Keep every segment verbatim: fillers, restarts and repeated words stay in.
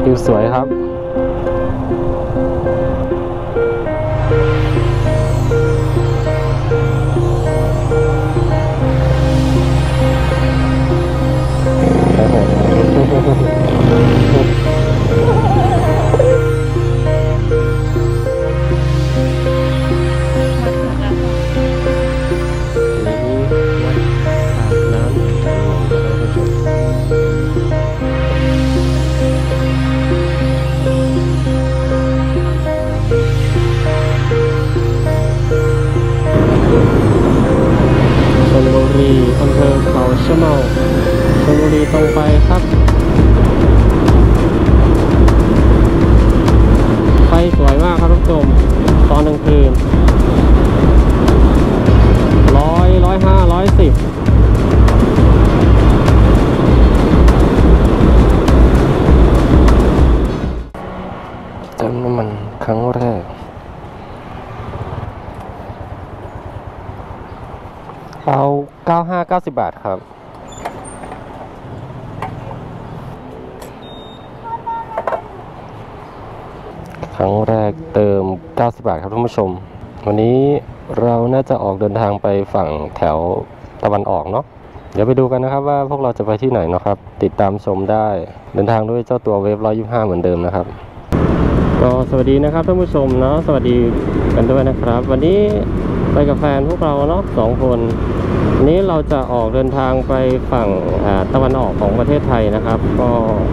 วิวสวยครับชลบุรีอำเภอเขาชะเมาชลบุรีตรงไปครับไฟสวยมากครับท่านผู้ชมตอนกลางคืนร้อยร้อยห้าร้อยสิบเติมน้ำมันครั้งแรกเอาเก้าห้า เก้าสิบบาทครับครั้งแรกเติมเก้าสิบบาทครับท่านผู้ชมวันนี้เราน่าจะออกเดินทางไปฝั่งแถวตะวันออกเนาะเดี๋ยวไปดูกันนะครับว่าพวกเราจะไปที่ไหนนะครับติดตามชมได้เดินทางด้วยเจ้าตัวเวฟหนึ่งร้อยยี่สิบห้าเหมือนเดิมนะครับก็สวัสดีนะครับท่านผู้ชมเนาะสวัสดีกันด้วยนะครับวันนี้ไปกับแฟนพวกเราเนาะสองคนวันนี้เราจะออกเดินทางไปฝั่งตะวันออกของประเทศไทยนะครับก็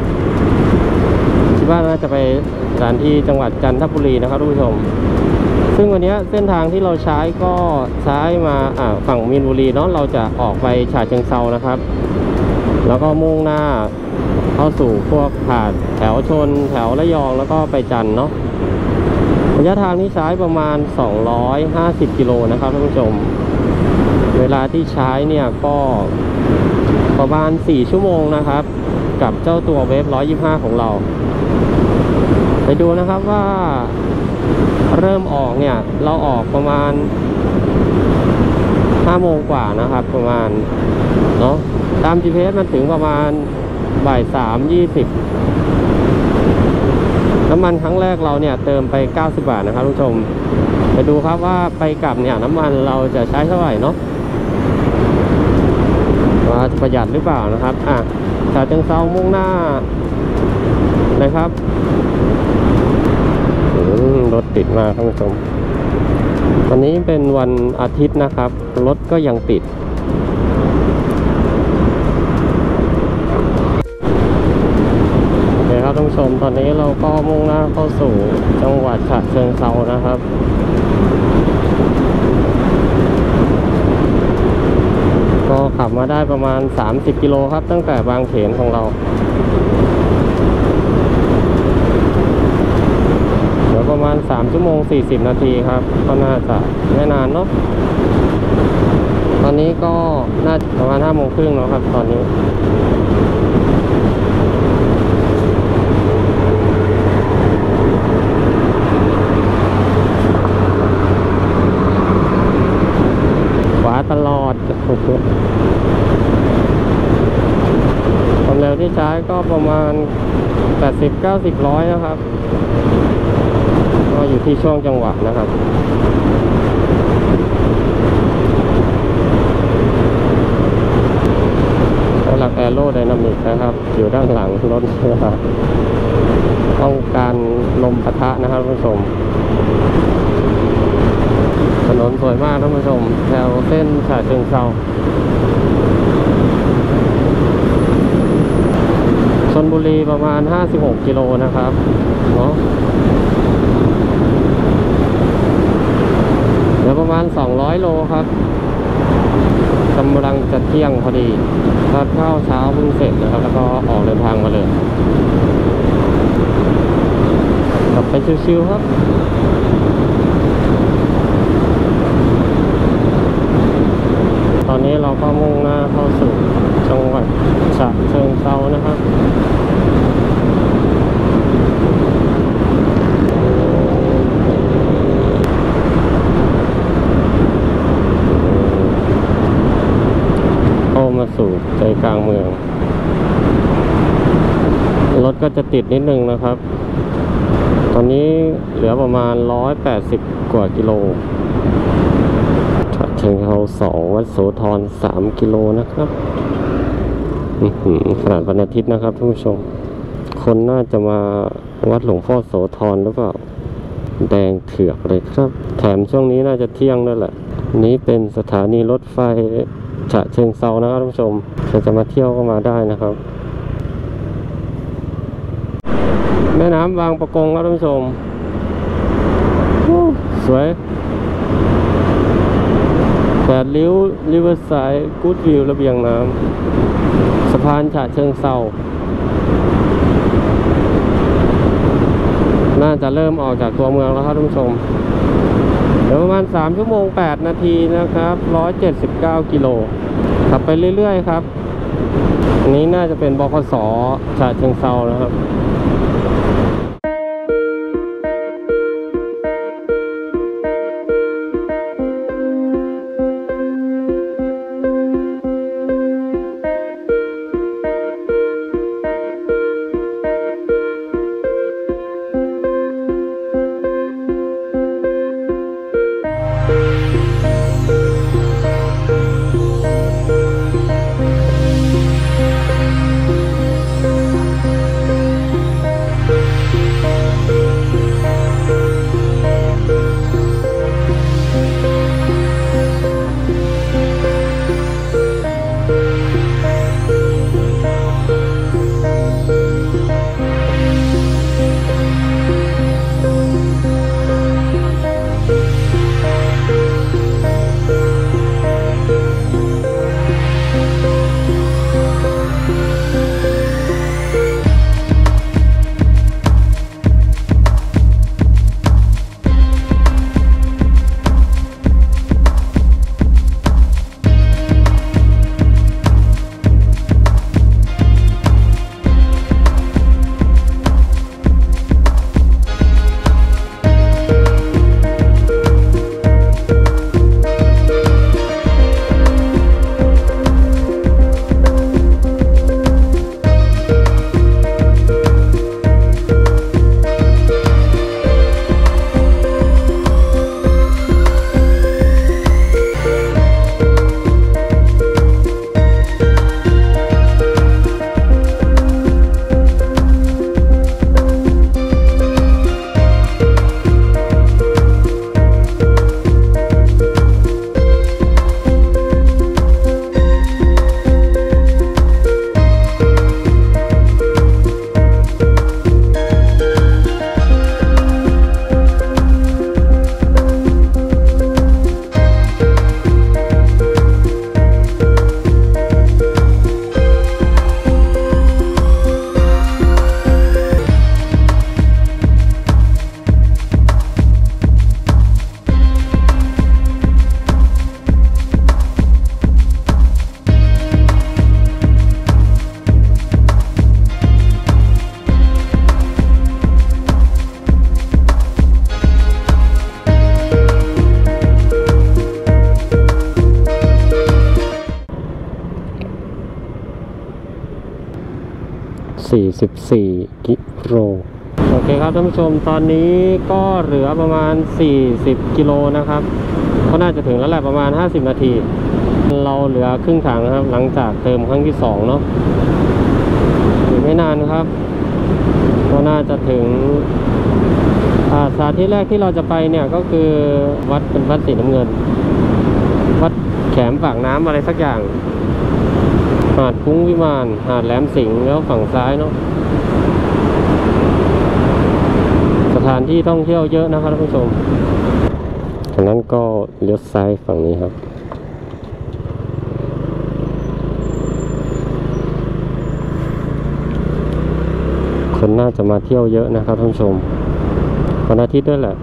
คิดว่าน่าจะไปสถานที่จังหวัดจันทบุรีนะครับท่านผู้ชมซึ่งวันนี้เส้นทางที่เราใช้ก็ใช้มาฝั่งมีนบุรีเนาะเราจะออกไปฉะเชิงเทรานะครับแล้วก็มุ่งหน้าเข้าสู่พวกหาดแถวชนแถวระยองแล้วก็ไปจันทร์เนาะระยะทางที่ใช้ประมาณสองร้อยห้าสิบกิโลนะครับท่านผู้ชมเวลาที่ใช้เนี่ยก็ประมาณสี่ชั่วโมงนะครับกับเจ้าตัวเวฟหนึ่งร้อยยี่สิบห้าของเราไปดูนะครับว่าเริ่มออกเนี่ยเราออกประมาณห้าโมงกว่านะครับประมาณเนาะตาม จี พี เอส มันถึงประมาณบ่ายสามยี่สิบน้ำมันครั้งแรกเราเนี่ยเติมไปเก้าสิบบาทนะครับทุกผู้ชมไปดูครับว่าไปกลับเนี่ยน้ำมันเราจะใช้เท่าไหร่เนาะว่าจะประหยัดหรือเปล่านะครับอ่ะฉะเชิงเทรามุ่งหน้าเลยครับรถติดมากท่านผู้ชมวันนี้เป็นวันอาทิตย์นะครับรถก็ยังติดโอเคครับท่านผู้ชมตอนนี้เราก็มุ่งหน้าเข้าสู่จังหวัดฉะเชิงเทรานะครับก็ขับมาได้ประมาณสามสิบกิโลครับตั้งแต่บางเขนของเราเดี๋ยวประมาณสามชั่วโมงสี่สิบนาทีครับก็น่าจะไม่นานเนาะตอนนี้ก็น่าจะประมาณห้าโมงครึ่งแล้วครับตอนนี้ขวาตลอดความเร็วที่ใช้ก็ประมาณแปดสิบ เก้าสิบ ร้อยนะครับก็อยู่ที่ช่วงจังหวะนะครับหลักแอโรไดนามิกนะครับอยู่ด้านหลังรถต้องการลมปะทะนะครับท่านผู้ชมถนนสวยมากท่านผู้ชมแถวเส้นฉะเชิงเทราชลบุรีประมาณห้าสิบหกกิโลนะครับเนาะเดี๋ยวประมาณสองร้อยโลครับกำลังจะเที่ยงพอดีทานข้าวเช้าเพิ่งเสร็จนะครับแล้วก็ออกเดินทางมาเลยกลับไปชิวๆครับตอนนี้เราก็มุ่งหน้าเข้าสู่จังหวัดฉะเชิงเทรานะครับเข้ามาสู่ใจกลางเมืองรถก็จะติดนิดนึงนะครับตอนนี้เหลือประมาณหนึ่งร้อยแปดสิบกว่ากิโลฉะเชิงเทราสองวัดโสธรสามกิโลนะครับขนาดวันอาทิตย์นะครับท่านผู้ชมคนน่าจะมาวัดหลวงพ่อโสธรหรือเปล่าแดงเถือกเลยครับแถมช่วงนี้น่าจะเที่ยงด้วยแหละนี้เป็นสถานีรถไฟฉะเชิงเทรานะครับท่านผู้ชมใครจะมาเที่ยวก็มาได้นะครับแม่น้ำบางประกงครับท่านผู้ชมสวยแปดริ้วริเวอร์ไซด์กู๊ดวิวระเบียงน้ำสะพานฉะเชิงเทราน่าจะเริ่มออกจากตัวเมืองแล้วครับท่านผู้ชมเดี๋ยวประมาณสามชั่วโมงแปดนาทีนะครับหนึ่งร้อยเจ็ดสิบเก้ากิโลขับไปเรื่อยๆครับอันนี้น่าจะเป็นบขส.ฉะเชิงเทรานะครับสี่สิบสี่กิโลโอเคครับท่านผู้ชมตอนนี้ก็เหลือประมาณสี่สิบกิโลนะครับก็น่าจะถึงแล้วแหละประมาณห้าสิบนาทีเราเหลือครึ่งถังนะครับหลังจากเติมครั้งที่สองเนาะอีกไม่นานครับก็น่าจะถึงสถานที่แรกที่เราจะไปเนี่ยก็คือวัดเป็นวัดสีน้ำเงินวัดแขมปากน้ำอะไรสักอย่างหาดคุ้งวิมานหาดแหลมสิงห์แล้วฝั่งซ้ายเนาะสถานที่ท่องเที่ยวเยอะนะครับท่านผู้ชมจากนั้นก็เลี้ยวซ้ายฝั่งนี้ครับคนน่าจะมาเที่ยวเยอะนะครับท่านผู้ชมวันอาทิตย์ด้วยแหละ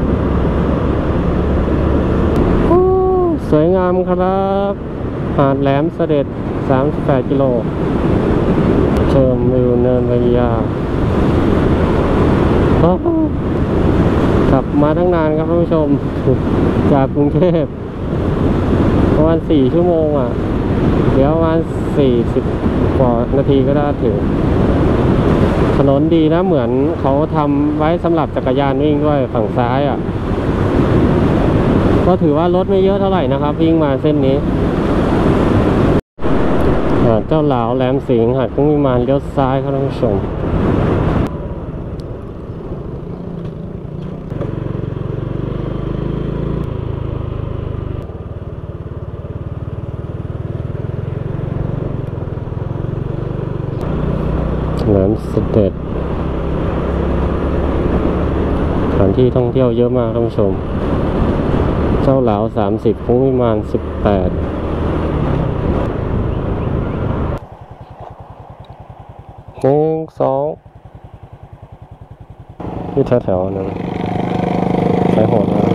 สวยงามครับหาดแหลมเสด็จสามสิบแปดกิโลเชิมวิวเนินพญาขับมาตั้งนานครับท่านผู้ชมจากกรุงเทพประมาณสี่ชั่วโมงอ่ะเดี๋ยวประมาณสี่สิบกว่านาทีก็ได้ถึงถนนดีนะเหมือนเขาทำไว้สำหรับจักรยานวิ่งด้วยฝั่งซ้ายอ่ะก็ถือว่ารถไม่เยอะเท่าไหร่นะครับวิ่งมาเส้นนี้เจ้าหลาวแหลมสิงห์หาดกุ้งวิมานเลี้ยวซ้ายครับท่านผู้ชมแหลมเสด็จสถานที่ท่องเที่ยวเยอะมากท่านผู้ชมเจ้าหลาวสามสิบกุ้งวิมานสิบแปดหนึ่งสองนี่แถวๆนะใช้โหดมาก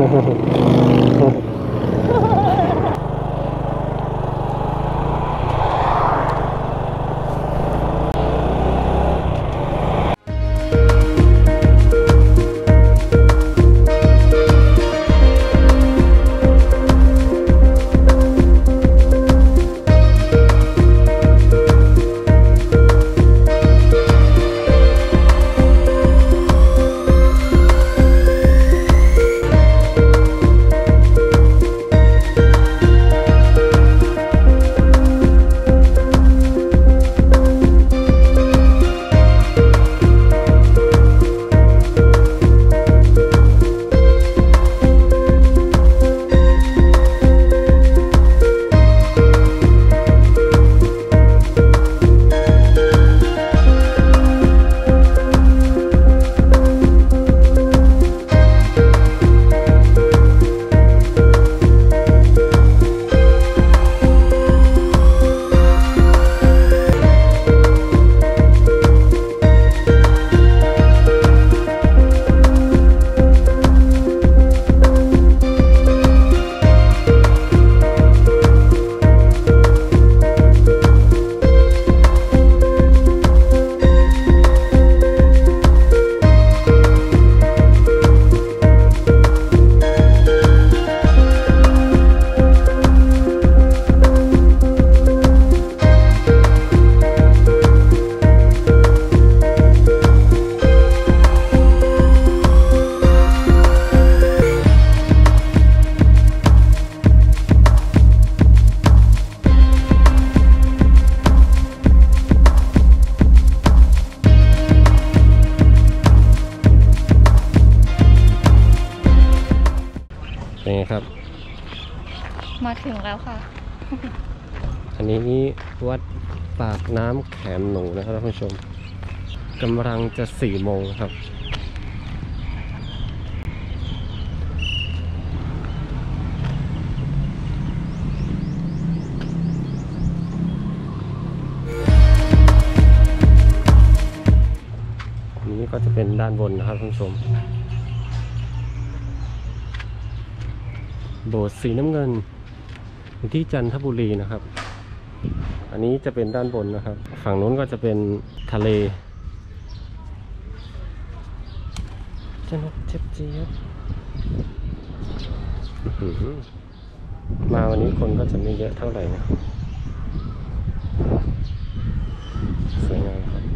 เป็นไงครับมาถึงแล้วค่ะอันนี้วัดปากน้ำแขมหนูนะครับท่านผู้ชมกำลังจะสี่โมงครับอันนี้ก็จะเป็นด้านบนนะครับท่านผู้ชมโบสถ์สีน้ำเงินอยู่ที่จันทบุรีนะครับอันนี้จะเป็นด้านบนนะครับฝั่งนู้นก็จะเป็นทะเลสนุกเจ็บจี๊ดมาวันนี้คนก็จะไม่เยอะเท่าไหร่นะสวยงามครับ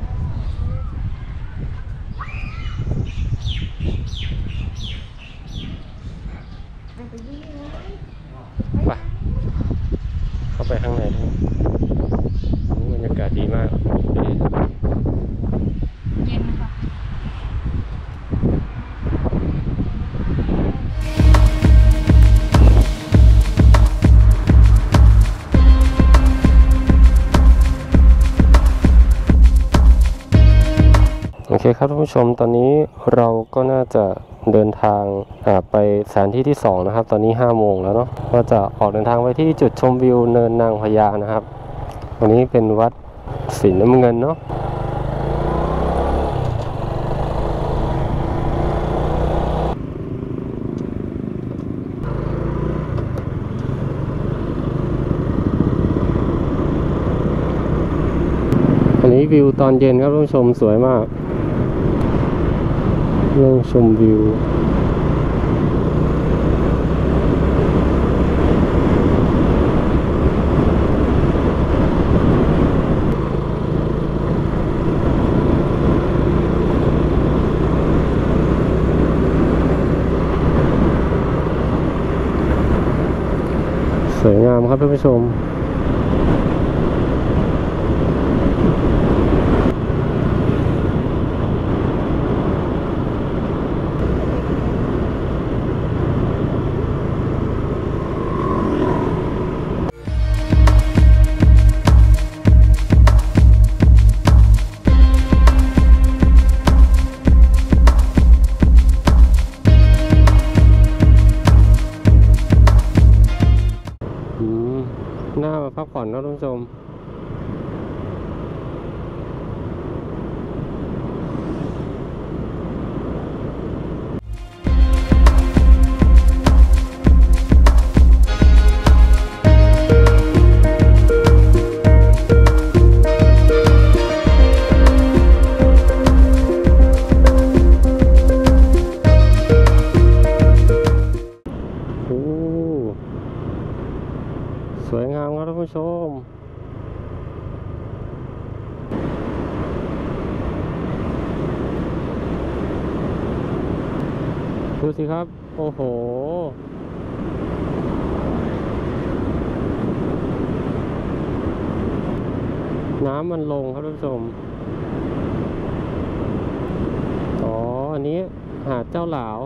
ไปเข้าไปข้างในด้วยบรรยากาศดีมากเย็นค่ะโอเคครับท่านผู้ชมตอนนี้เราก็น่าจะเดินทางไปสถานที่ที่สองนะครับตอนนี้ห้าโมงแล้วเนาะก็จะออกเดินทางไปที่จุดชมวิวเนินนางพญานะครับวันนี้เป็นวัดสีน้ำเงินเนาะอันนี้วิวตอนเย็นครับท่านผู้ชมสวยมากนั่งชมวิวามครับท่านผู้ชมหน้ามาพักผ่อนนะท่านผู้ชมสวยงามครับท่านผู้ชมดูสิครับโอ้โหน้ำมันลงครับท่านผู้ชมอ๋ออันนี้หาดเจ้าหลาว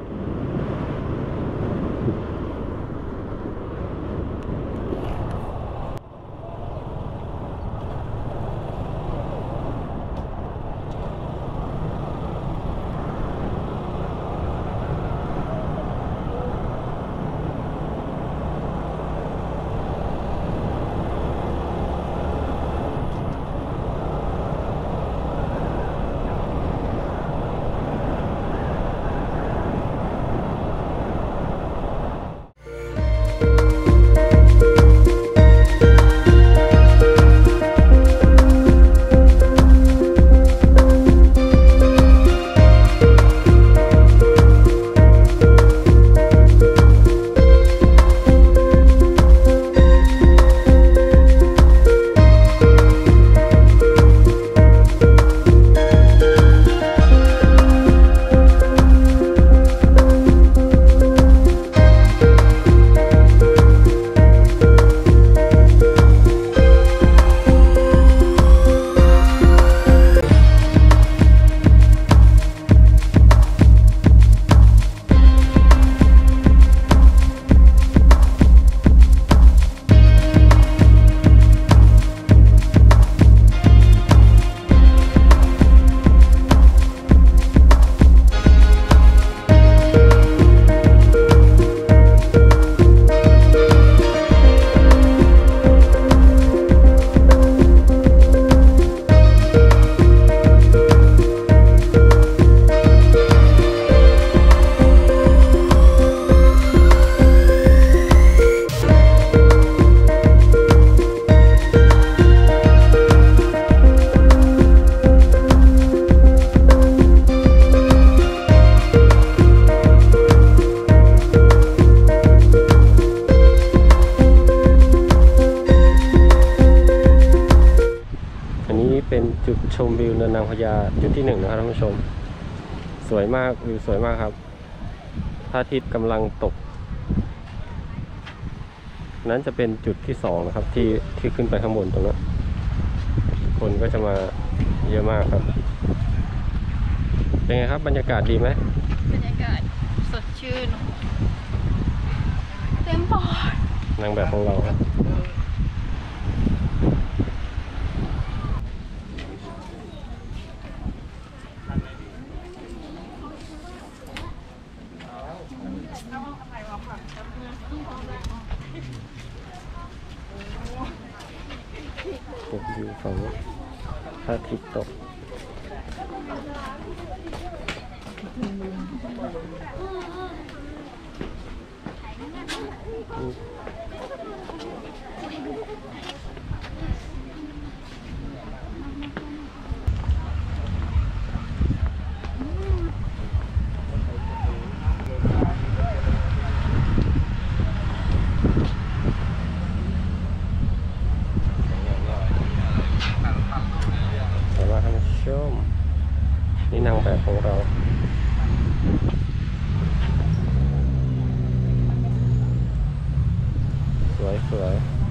เป็นจุดชมวิวเนินนางพญาจุดที่หนึ่งนะครับท่านผู้ชมสวยมากวิวสวยมากครับพระอาทิตย์กำลังตกนั้นจะเป็นจุดที่สองนะครับที่ที่ขึ้นไปข้างบนตรงนั้นคนก็จะมาเยอะมากครับเป็นไงครับบรรยากาศดีไหมบรรยากาศสดชื่นเต็มปอดนางแบบของเราครับอยู่ฝั่งพระอาทิตย์ตกนี่นางแบบของเราสวยวยสวย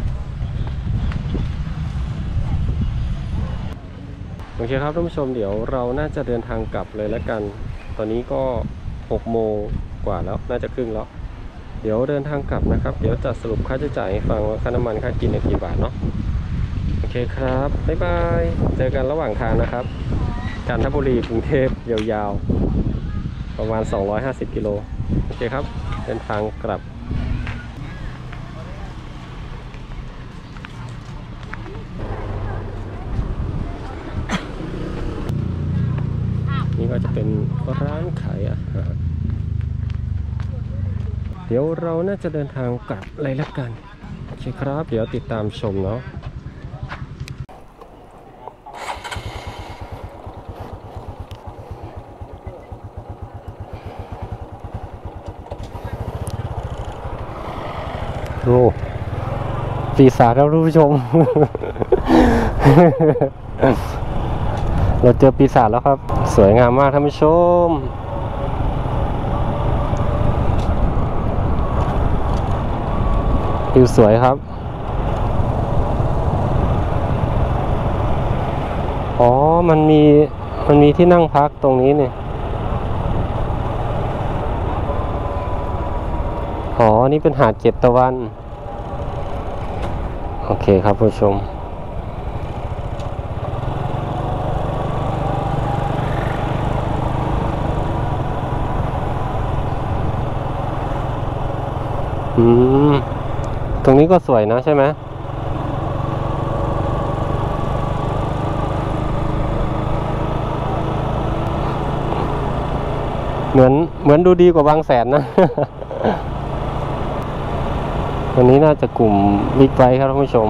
โอเคครับท่านผู้ชมเดี๋ยวเราน่าจะเดินทางกลับเลยแล้วกันตอนนี้ก็หกโมงกว่าแล้วน่าจะครึ่งแล้วเดี๋ยวเดินทางกลับนะครับเดี๋ยวจะสรุปค่าใช้จ่ายให้ฟังว่าค่าน้ำมันค่ากินเนี่ยกี่บาทเนาะโอเคครับบ๊ายบายเจอกันระหว่างทางนะครับจันทบุรีกรุงเทพยาวๆประมาณสองร้อยห้าสิบกิโลโอเคครับเดินทางกลับนี่ก็จะเป็นร้านขายอาหารเดี๋ยวเราน่าจะเดินทางกลับเลยละกันโอเคครับเดี๋ยวติดตามชมเนาะโอ้ปีศาจครับท่านผู้ชม เราเจอปีศาจแล้วครับสวยงามมากท่านผู้ชมวิวสวยครับอ๋อมันมีมันมีที่นั่งพักตรงนี้เนี่ยอ๋อนี่เป็นหาดเจ็ดตะวันโอเคครับผู้ชมอืมตรงนี้ก็สวยนะใช่ไหมเหมือนเหมือนดูดีกว่าบางแสนนะ วันนี้น่าจะกลุ่มบิ๊กไบค์ครับท่านผู้ชม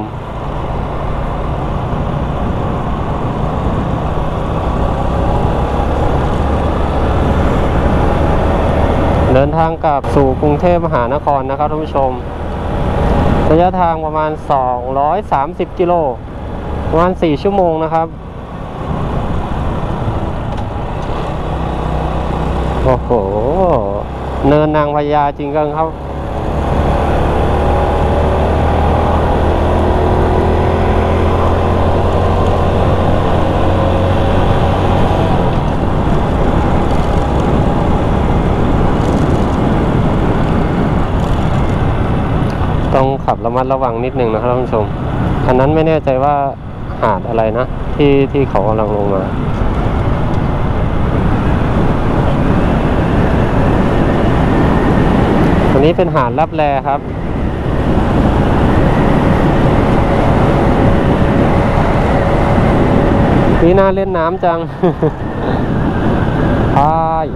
เดินทางกลับสู่กรุงเทพมหานครนะครับท่านผู้ชมระยะทางประมาณสองร้อยสามสิบกิโลประมาณสี่ชั่วโมงนะครับโอ้โหเนินนางพญาจริงกันครับต้องขับระมัดระวังนิดหนึ่งนะครับท่านผู้ชมอันนั้นไม่แน่ใจว่าหาดอะไรนะที่ที่เขากำลังลงมาอันนี้เป็นหาดลับแลครับนี่น่าเล่นน้ำจัง พาย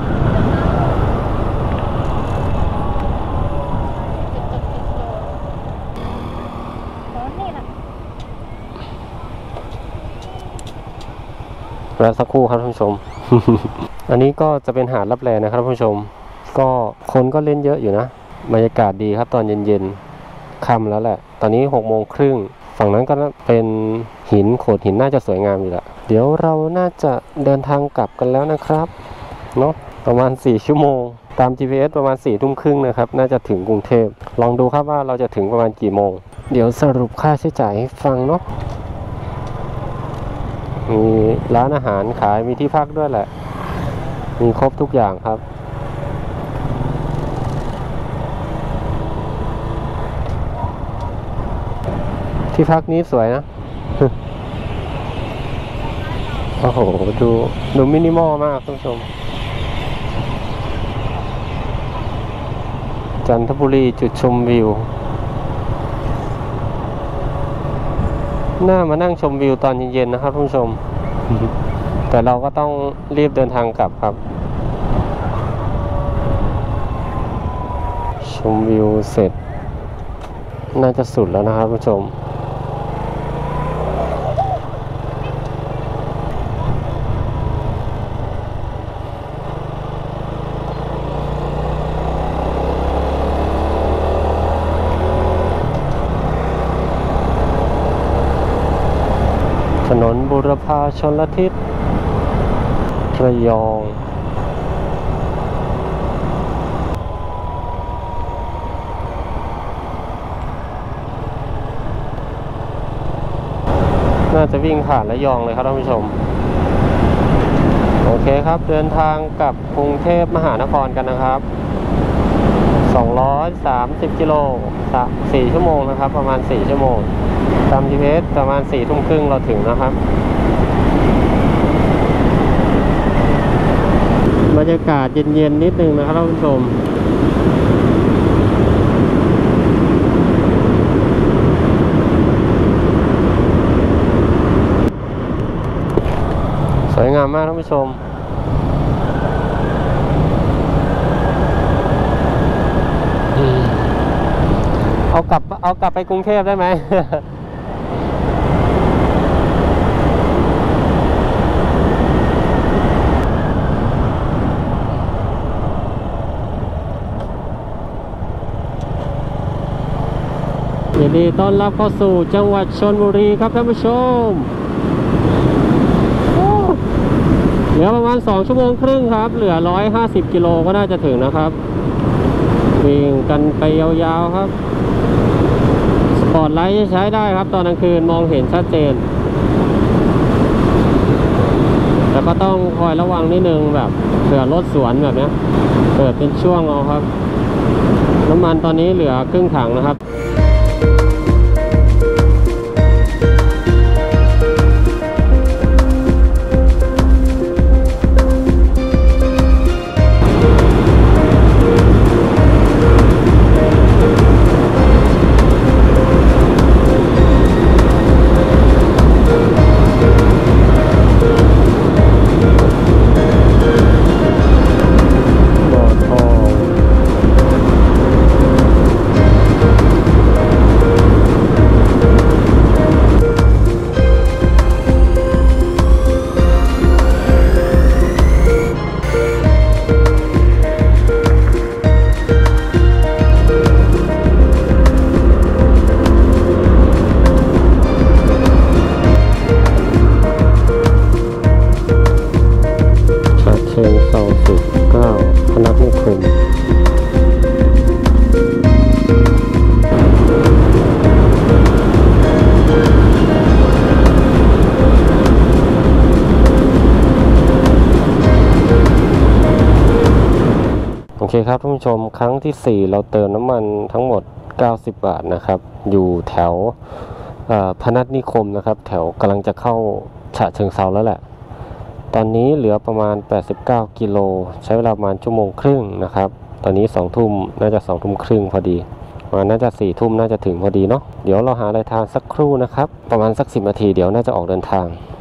แล้วสักครู่ครับท่านผู้ชม อันนี้ก็จะเป็นหาดลับแลนะครับท่านผู้ชมก็คนก็เล่นเยอะอยู่นะบรรยากาศดีครับตอนเย็นๆค่ำแล้วแหละตอนนี้หกโมงครึ่งฝั่งนั้นก็เป็นหินโขดหินน่าจะสวยงามอยู่ละเดี๋ยวเราน่าจะเดินทางกลับกันแล้วนะครับเนาะประมาณสี่ชั่วโมงตาม จี พี เอส ประมาณสี่ทุ่มครึ่งนะครับน่าจะถึงกรุงเทพลองดูครับว่าเราจะถึงประมาณกี่โมงเดี๋ยวสรุปค่าใช้จ่ายให้ฟังเนาะมีร้านอาหารขายมีที่พักด้วยแหละมีครบทุกอย่างครับที่พักนี้สวยนะ โอ้โหดูดูมินิมอลมากท่านผู้ชมจันทบุรีจุดชมวิวน่ามานั่งชมวิวตอนเย็นๆนะครับท่านผู้ชม แต่เราก็ต้องรีบเดินทางกลับครับชมวิวเสร็จน่าจะสุดแล้วนะครับท่านผู้ชมถนนบุรพาชลทิศระยองน่าจะวิ่งผ่านระยองเลยครับท่านผู้ชมโอเคครับเดินทางกลับกรุงเทพมหานครกันนะครับสองร้อยสามสิบกิโลสี่ชั่วโมงนะครับประมาณสี่ชั่วโมงตาม จี พี เอส ประมาณสี่ทุ่มครึ่งเราถึงนะครับบรรยากาศเย็นๆนิดนึงนะครับท่านผู้ชมสวยงามมากท่านผู้ชมเอากลับเอากลับไปกรุงเทพได้ไหม ยินดีต้อนรับเข้าสู่จังหวัดชลบุรีครับท่านผู้ชมเหลือประมาณสองชั่วโมงครึ่งครับเหลือหนึ่งร้อยห้าสิบกิโลก็น่าจะถึงนะครับวิ่งกันไปยาวๆครับสปอตไลท์ใช้ได้ครับตอนกลางคืนมองเห็นชัดเจนแต่ก็ต้องคอยระวังนิดนึงแบบเผื่อรถสวนแบบนี้เปิดเป็นช่วงเอาครับน้ำมันตอนนี้เหลือครึ่งถังนะครับเชิงเซาสิบเก้าพนัสนิคมโอเคครับท่านผู้ชมครั้งที่สี่เราเติมน้ำมันทั้งหมดเก้าสิบบาทนะครับอยู่แถวพนัสนิคมนะครับแถวกำลังจะเข้าฉะเชิงเซาแล้วแหละตอนนี้เหลือประมาณแปดสิบเก้ากิโลใช้เวลาประมาณชั่วโมงครึ่งนะครับตอนนี้สองทุ่มน่าจะสองทุ่มครึ่งพอดีประมาณน่าจะสี่ทุ่มน่าจะถึงพอดีเนาะเดี๋ยวเราหาอะไรทานสักครู่นะครับประมาณสักสิบนาทีเดี๋ยวน่าจะออกเดินทาง